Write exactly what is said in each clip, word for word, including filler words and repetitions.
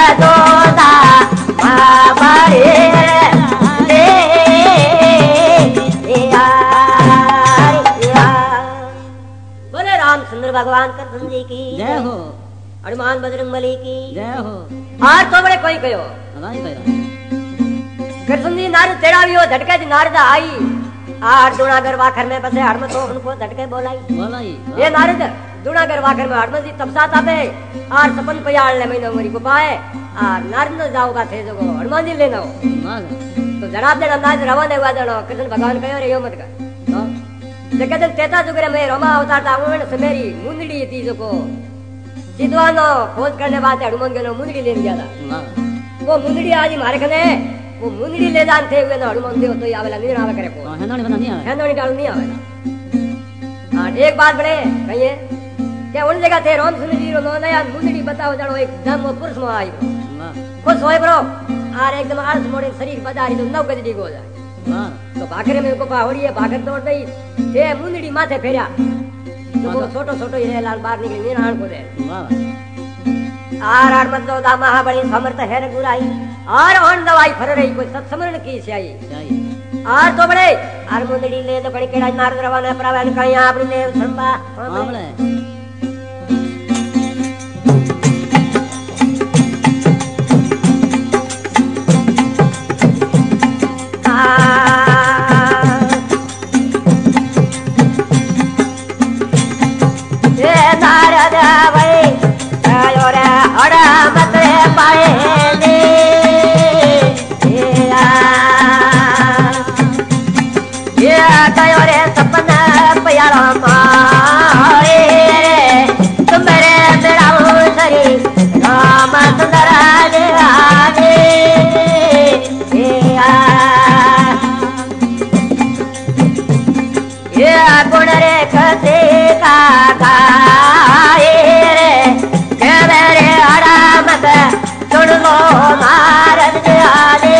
जोदा मारे ले यार बोले रामचंद्र भगवान कृष्ण जी की जय हो। हनुमान बजरंगबली की जय हो। आज तो बड़े कोई कहो कृष्ण जी नारद तेरा भी हो झटके जी नारद आई आर दुनागर वाखर में बसे हड़म तो उनको झटके बोलाई बोलाई ये नारद दुनागर वाखर में हड़म जी तपसा तापे आर सपन पयाल ले महीना मरी को पाए आर नारद न जाओ का थे जो हनुमान जी लेना हो तो जनाब देना नारद रवाना हुआ जनो कृष्ण भगवान कहो रे यो मत कर तो जके दिन तेता जुगरे में रोमा अवतार था उन समेरी मुंदड़ी थी जो को सिद्धवानो खोज करने बात हनुमान गेलो मुंदड़ी लेने गया था वो मुंदड़ी आज मारे खने वो मुंदड़ी ले जान थे हुए ना हनुमान देव तो आवेला नहीं आवे करे को हेंदोनी बना नहीं आवे हेंदोनी डाल नहीं आवेला हां एक बात बड़े कहिए के उन जगह थे रामचंद्र जी रो नया मुंदड़ी बताओ जड़ो एकदम वो पुरुष में आई खुश होए ब्रो आर एकदम आलस मोड़े शरीर बजारी तो नव गजडी go जाए तो भागरे में को पावड़ी है भागर तोड़ दई थे मुंदड़ी माथे फेरया तो वो छोटो छोटो ही लाल बाहर निकली निराण को दे आर आर मत जोदा महाबली समर्थ है गुराई आर ऑन दवाई फर रही कोई सत्समरण की सियाई आर तो बड़े आर मुंदड़ी ले तो कड़ी केड़ा नारद रवाना प्रावन कहीं आपने ने संबा हमले ये नारद भाई आयो रे हड़ा मत पाए ले ये कयो रे सपना पयाला माए तुम रे मेरा सरी राम सुंदर आगे ये गुण रे कसे का गाए के मेरे हड़ा मत सुन लो नारद आले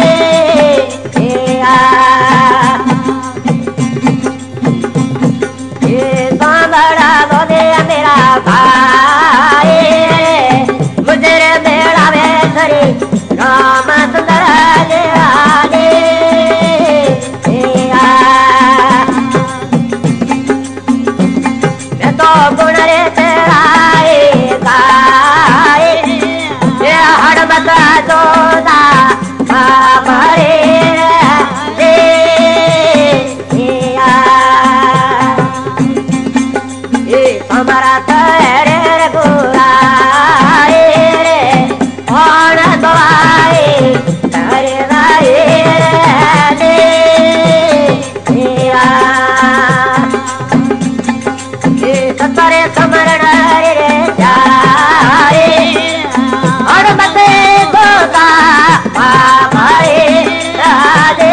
ये सांबड़ा दो दे मेरा भाई मुझे मेरा वेसरी राम सुंदर आले मैं तो गुण रे तेरा गाए ये हड़बत जोदा हमारे ये हमारा तेरे गुराए और दवाई तेरे राए ये सतरे समरण रे जाए और बते गोदा हमारे राधे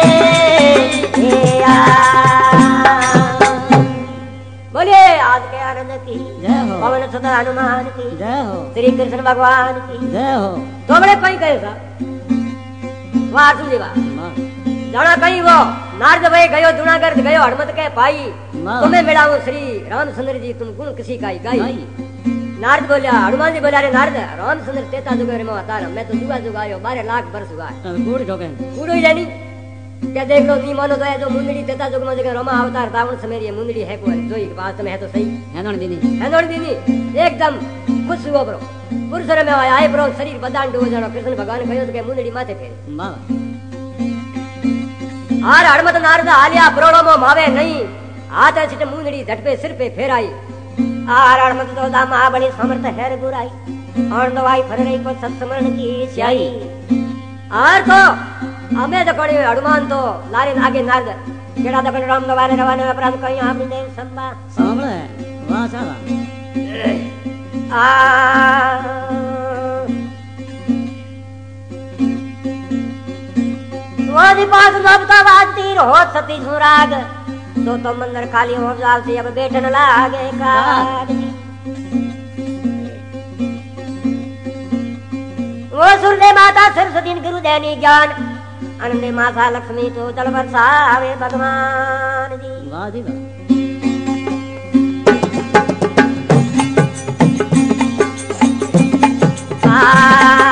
बोलिए आज के आनंद की जय हो। पवन सुत हनुमान की जय हो। श्री कृष्ण भगवान की जय हो। तो बड़े कहीं कहे सा वाह सुन लीवा जाना कहीं वो नारद भाई गयो जूनागढ़ गयो हड़मत के पाई तुम्हें मिलाओ श्री रामचंद्र जी तुम गुण किसी का गाई नारद बोलिया हनुमान जी बोलिया रे नारद रामचंद्र तेता जुगे में अवतार मैं तो जुगा जुगायो बारह लाख वर्ष हुआ कूड़ ठोके कूड़ो ही जानी क्या देख लो नी मानो तो है जो मुंदड़ी तेता जुग में जगह रोमा अवतार था उन समय ये मुंदड़ी है को जो एक बात में है तो सही हेंदोनी दीनी हेंदोनी दीनी एकदम खुश हुआ ब्रो पुरुष में आए ब्रो शरीर बदान डूब जानो कृष्ण भगवान कहो तो के मुंदड़ी माथे फेर वाह आर हड़मत नारद आलिया प्रोणो मो मावे नहीं हाथ सिट मुंदड़ी झट पे सिर पे फेराई आर हड़मत तो दा महाबली समर्थ है गुराई और दवाई फर रही को सत्समरण की स्याई आर तो हमें तो कड़ी हनुमान तो लारे आगे नारद केड़ा तो राम दवारे रवाने में प्राण कहीं आपने देव संबा सामने वाह साला आ वादी पास नबता वाती हो सती सुराग तो तो मंदिर खाली हो जाल से अब बैठन लागे काग वो सुरने माता सरस्वती गुरु देनी ज्ञान अनने माता लक्ष्मी तो जल बरसावे भगवान जी वाह जी वाह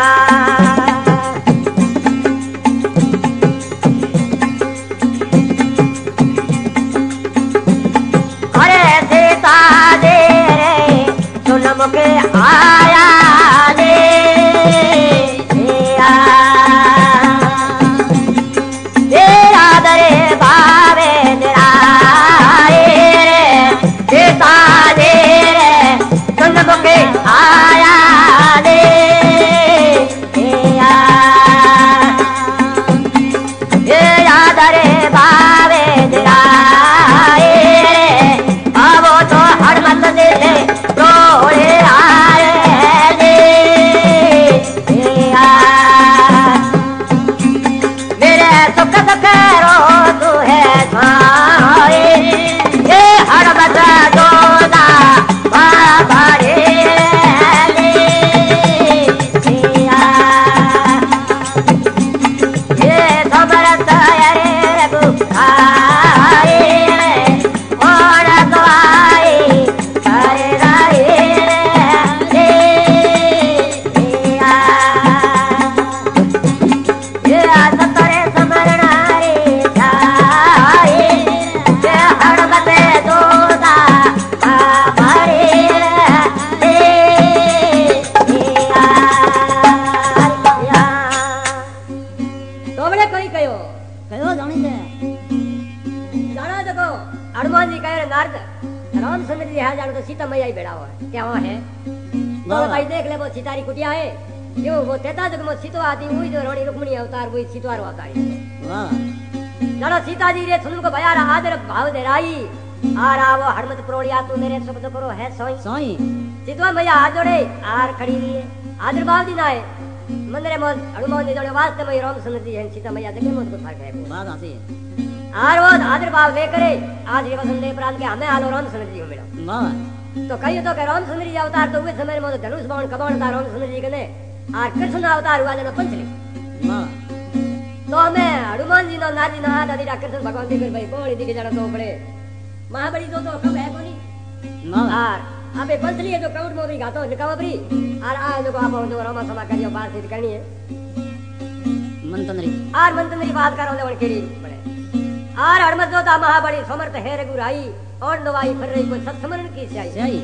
हुआ है क्या वहाँ है तो वाह। भाई देख ले वो सितारी कुटिया है जो वो तेता जग में सीतो आती हुई जो रानी रुक्मणी अवतार वही सीतवारो अवतार वाह जड़ा सीता जी रे सुन को भयारा आदर भाव दे राई आर आवो हरमत प्रोड़िया तू मेरे शब्द करो है सोई सोई सीतवा भैया हाथ जोड़े आर खड़ी हुई है आदर भाव दी नाए मंदिरे मोद हनुमान जी जोड़े वास्ते में राम सुंदर जी है सीता मैया जगे मोद को फर्क है बात आती है आर वो आदर भाव ले करे आज ये वसंत देव प्रांत के हमें आलो राम सुंदर जी को मिला वाह तो कहियो तो के राम सुंदर जी अवतार तो हुए समय में धनुष बाण कबाण था राम सुंदर जी कने आर कृष्ण अवतार हुआ जनो पंचली वाह तो हमें हनुमान जी नो नारी ना दादी कृष्ण भगवान जी फिर भाई बोली दिखे जाना तो पड़े महाबली तो तो कब है कोनी वाह आर अबे पंचली है जो कौट मोदी गातो निकावा बरी आर आ जो आप जो रामा समा करियो बात सिद्ध करनी है मंतनरी आर मंतनरी बात करो ले केड़ी बड़े आर हरमत जोता महाबली समर्थ है रघुराई और नवाई फिर रही कोई सत्समरण की चाहिए सही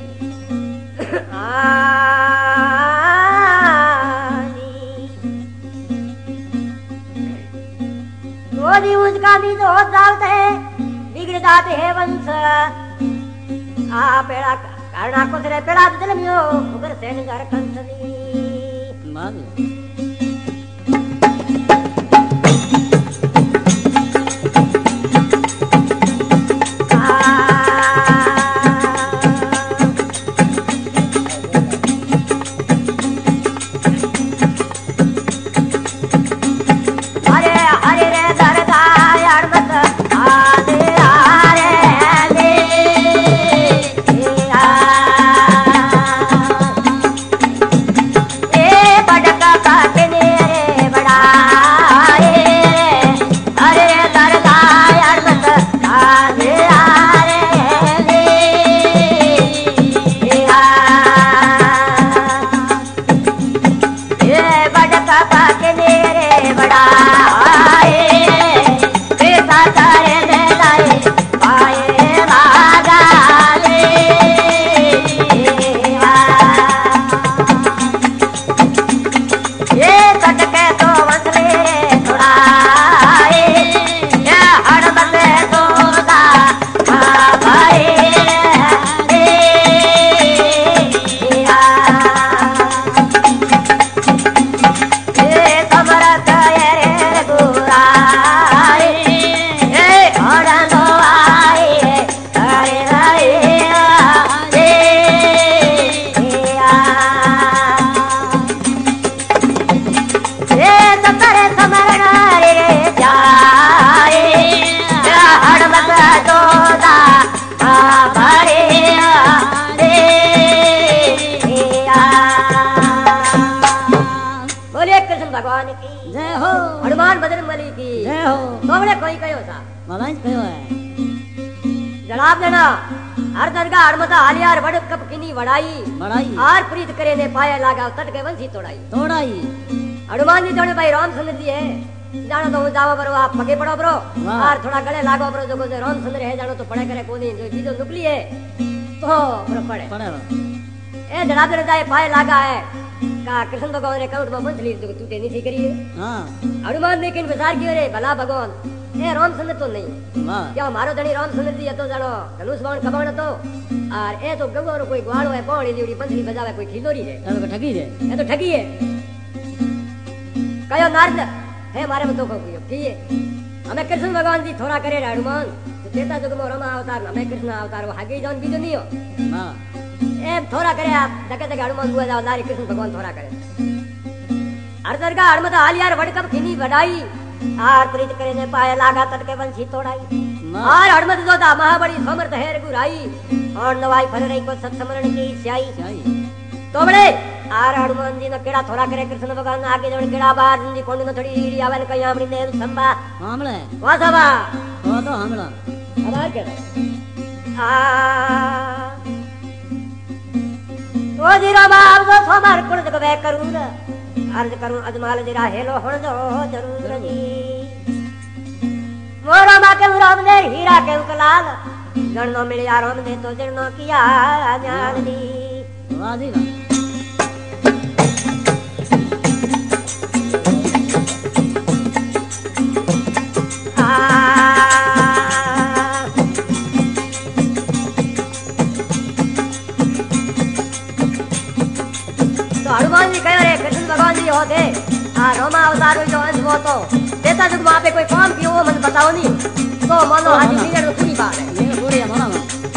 रोजी उसका भी तो जाते बिगड़ जाते हैं वंश आ पेड़ा कारणा को तेरे पेड़ा जन्मियो उगर सेन घर कंसनी वाह भगवान की जय हो हनुमान बजरंगबली की जय हो तोमड़े कोई कयो सा बाबा कयो है जनाब देना हर दरगाह हरमता हालियार वड़ कप किनी वड़ाई बड़ाई आर प्रीत करे ने पाया लागा तट के वंशी तोड़ाई तोड़ाई हनुमान जी जोड़े भाई रामचंद्र जी है जानो तो जावा बरो आप पगे पड़ो बरो वाह। आर थोड़ा गले लागो बरो जो जो रामचंद्र है जानो तो पढ़े करे कोनी जो बीजो नुकली है तो बरो पड़े पड़े ए जनाब देना जाए पाए लागा है का कृष्ण भगवान ने कौट में मंथली जो टूटे नहीं थी करी है हां हनुमान ने किन विचार कियो रे भला भगवान ए रामचंद्र तो नहीं वाह क्या मारो धनी रामचंद्र जी तो जानो धनुष बाण कबाण तो और ए तो गंगोरो कोई ग्वाड़ो है पौड़ी लीड़ी बंसरी बजावे कोई खिलोरी रे तब को ठगी रे ये तो ठगी है कयो नारद है मारे में तो को की है हमें कृष्ण भगवान जी थोड़ा करे रे हनुमान तो चेता जुग में रमा अवतार हमें कृष्ण अवतार वो आगे जान बीजो नहीं हो वाह ए थोड़ा करे आप जगह जगह हनुमान बुआ जाओ नारी कृष्ण भगवान थोड़ा करे हर दरगाह हरमत हालियार वड़कप खिनी बढ़ाई आर प्रीत करे ने पाए लागा तट के वंशी तोड़ाई आर हरमत जोधा महाबली समर्थ है रघुराई और नवाई फल रही को सत्समरण की स्याई तोबड़े आर हनुमान जी ने केड़ा थोड़ा करे कृष्ण भगवान आगे जण केड़ा बार जी कोंड न थोड़ी ईड़ी आवन कई हमणी ने संबा हमले वासवा हो तो हमला आवाज के आ ओ जी रो बाप जो सोमर कुण जग वे करूं अर्ज करूं अजमाल जरा हेलो हण जो जरूर जी मोरो मा के राम ने हीरा के उकलाल जणनो मिलिया राम ने तो जणनो किया जान दी वाह जी वाह होते आ रोमा अवतार जो अंश वो तो तेता जुग वहां पे कोई काम कियो वो मन बताओ नहीं तो मानो हाजी सीनियर तो पूरी बात है ये पूरी है माना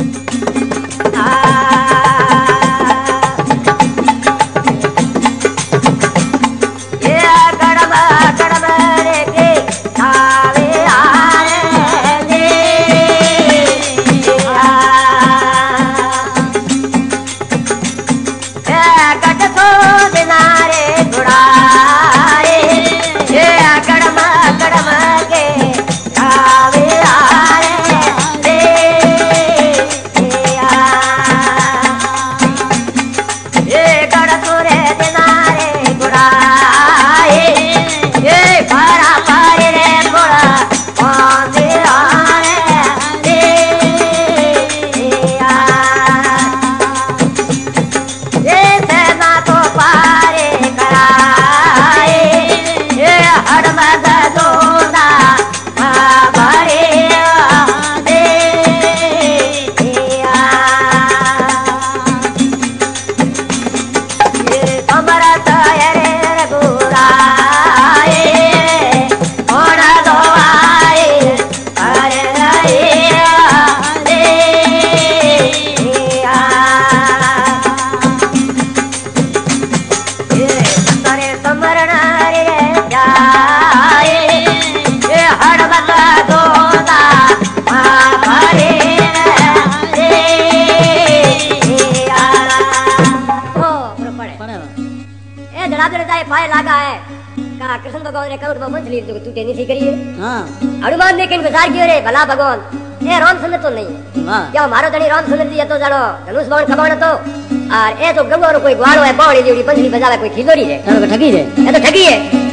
कृष्ण भगवान रे करोड़ में मंथली तो तू टेनी सी करिए हां हनुमान ने किन विचार कियो रे भला भगवान ए रामचंद्र तो नहीं हां क्या मारो धनी रामचंद्र जी तो जानो धनुष बाण खबाण तो और ए तो गंगो रो कोई ग्वालो है बाणी जेडी पंजली बजावे कोई खिलोरी रे ए तो ठगी रे ए तो ठगी है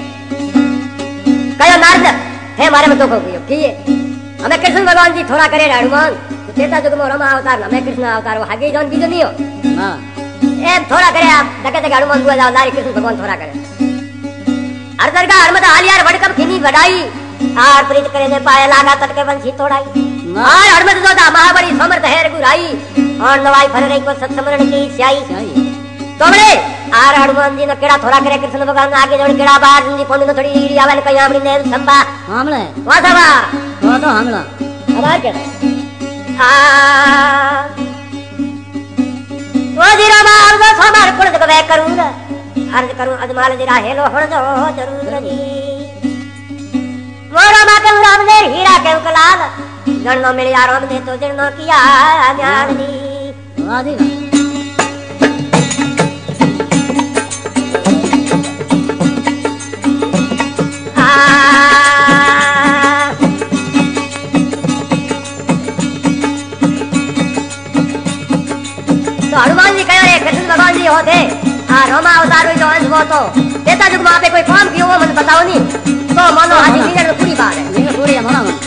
कयो नारद हे मारे में तो को किए हमें कृष्ण भगवान जी थोड़ा करे हनुमान तो तेता जुग में राम अवतार हमें कृष्ण अवतार वो आगे जान बीजो नहीं हो हां ए थोड़ा करे आप धके धके हनुमान दुआ जाओ लारी कृष्ण भगवान थोड़ा करे अर्दर का हरमत हालियार वडकम खिनी बढ़ाई आर प्रीत करे ने पाए लागा तटके वंशी तोड़ाई आर हरमत जोदा महाबली समर्थ है गुराई और नवाई भर रही को सत्समरण की स्याई तोड़े आर हनुमान जी ने केड़ा थोड़ा करे कृष्ण भगवान आगे जोड़ केड़ा बार जी पंड न थोड़ी ईड़ी आवन कई आपड़ी ने संबा हमले वासवा वो तो हमला हमार के आ वो जीरा मार दो समर कुल जगह करूंगा अर्ज करूं अजमाल जरा हेलो हण दो जरूर जी मोरा माते राम ने हीरा के कलाल जणनो मिले आराम ने तो जणनो किया ज्ञान दी वादी आ तो हनुमान जी कह रहे कृष्ण भगवान जी होते हाँ रोमा अवतार जो अंश वो तो तेता जुग वहां पे कोई काम कियो वो मन बताओ नहीं तो मानो हाजी सीनियर तो पूरी बात है ये पूरी है माना